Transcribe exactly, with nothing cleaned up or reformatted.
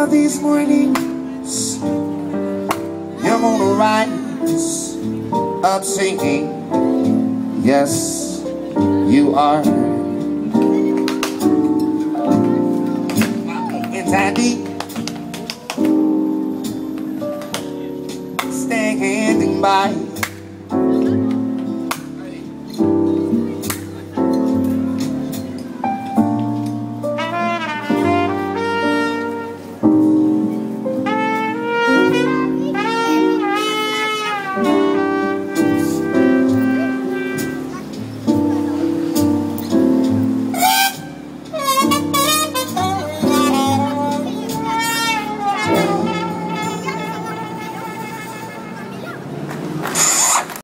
of these mornings you're gonna rise up singing. Yes, you are.